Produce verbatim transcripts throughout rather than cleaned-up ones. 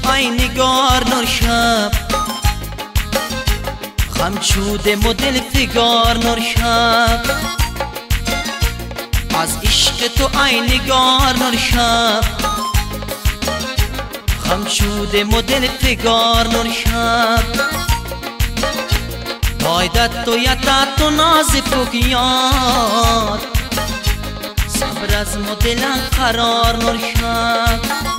تو آینگار نور شب خم شده مدل فگار نور شب از عشق تو آینگار نور شب خم شده مدل فگار نور شب پایدت تو یتت تو ناز فوقیات صبر از مدلن قرار نور شب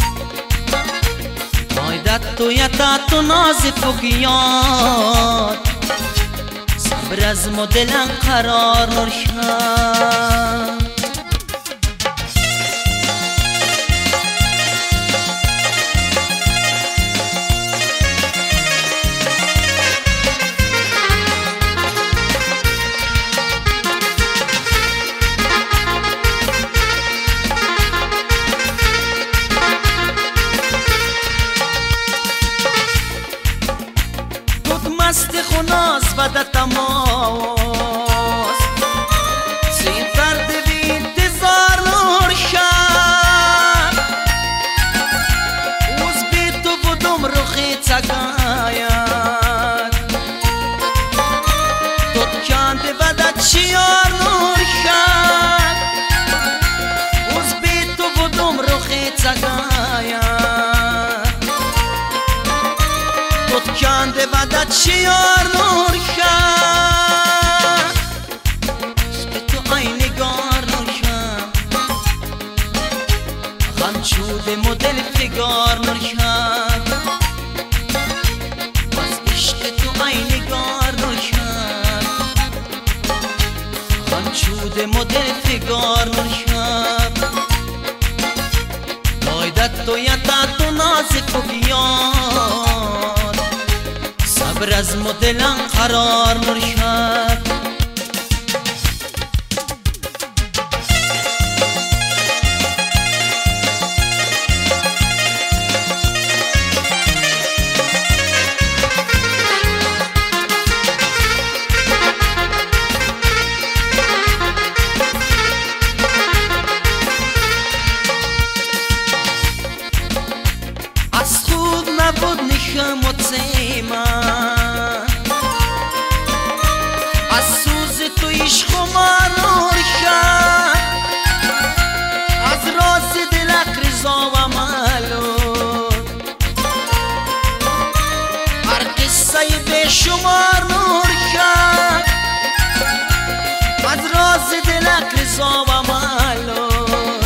پایدت تو یتت تو ناز فوقیات صبر از مدلن قرار نور شب مست خناس و ده تماس سین فرد بی انتظار نور شب اوز بی تو بودم روخی تگاید تو کنده و ده چیار نور شب اوز بی تو بودم روخی تگاید کنده و دت شیار نور شب که تو آینگار نور شب غم شده مدل فگار نور شب باز عشق تو آینگار نور شب غم شده مدل فگار نور شب دایدت تو یتت تو ناز فگیار صبر از مدلن قرار نور شب از خود نبود نشم و تیمم از سوز تو عشق و نور شب از راز دلک رضا و معلوم هر قصه بشمار نور شب از راز دلک رضا و معلوم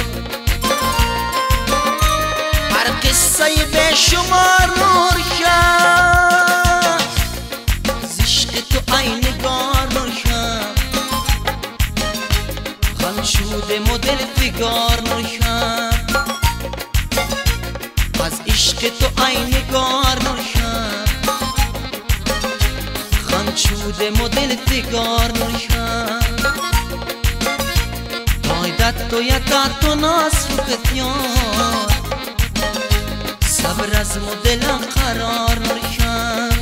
هر قصه بشمار نور شب زشق تو آینگار نور شب غم شده مدل فگار نور شب از عشق تو آینگار نور شب غم شده مدل فگار نور شب پایدت تو یتت تو ناز فوقیات صبر از مدلن قرار نور شب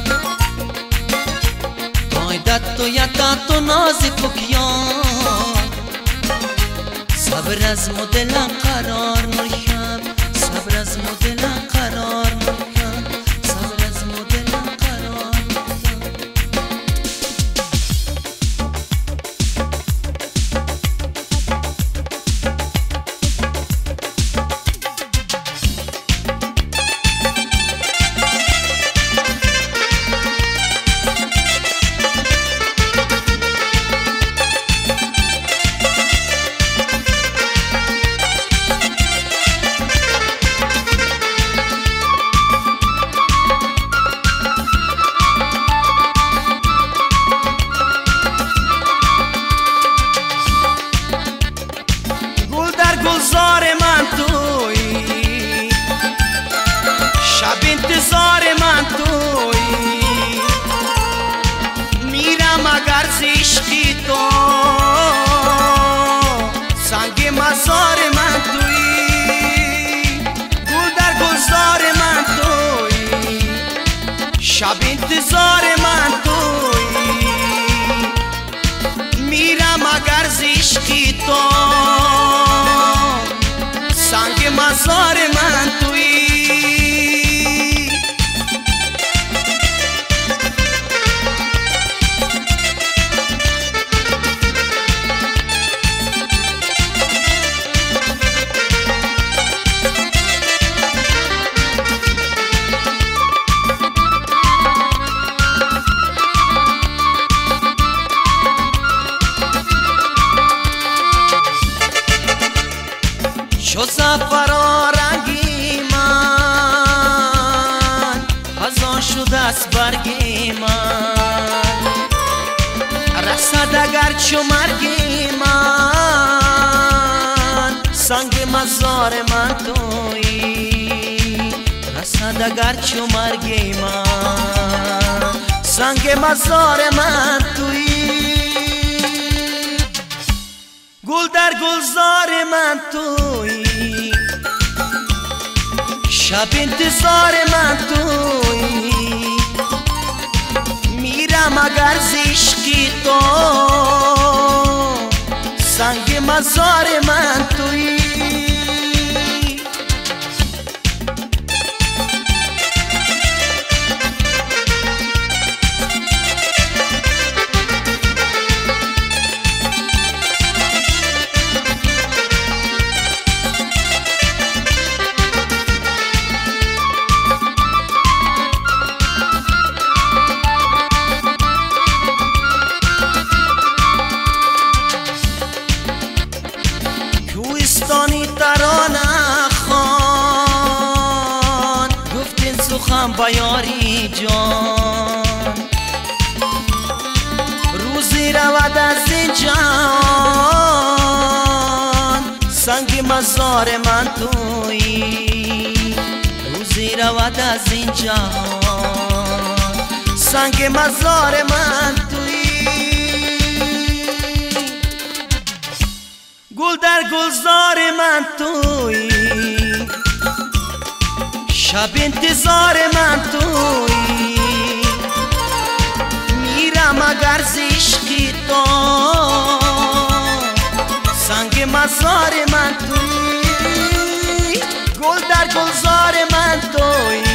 پایدت تو یتت تو ناز فوقیات صبر از مدلن قرار نور شب صبر از مدلن قرار نور شب صبر از مدلن قرار نور شب گلزار من تویی شب انتظار من تویی میرم اگر ز عشقی تو سنگ مزار من تویی گل در گلزار من تویی شب انتظار من تویی میرم اگر ز عشقی تو سنگ مزار من تویی است برگ من، رسد اگر چو مرگ من، سنگ مزار من تویی. رسد اگر چو مرگ من، سنگ مزار من تویی. گل در گلزار من تویی، شب انتظار من تویی. میرم اگر زشکی تو، سنگ مزار من تویی. کوهستانی ترانه خوان، گفتین سخن با یاری جان. روزی رود از این جهان، سنگ مزار من تویی. روزی رود از این جهان، سنگ مزار من تویی. گل در گلزار من تویی، شب انتظار من تویی. میرم اگر زشکی تو، سنگ مزار من تویی. گل در گلزار من تویی،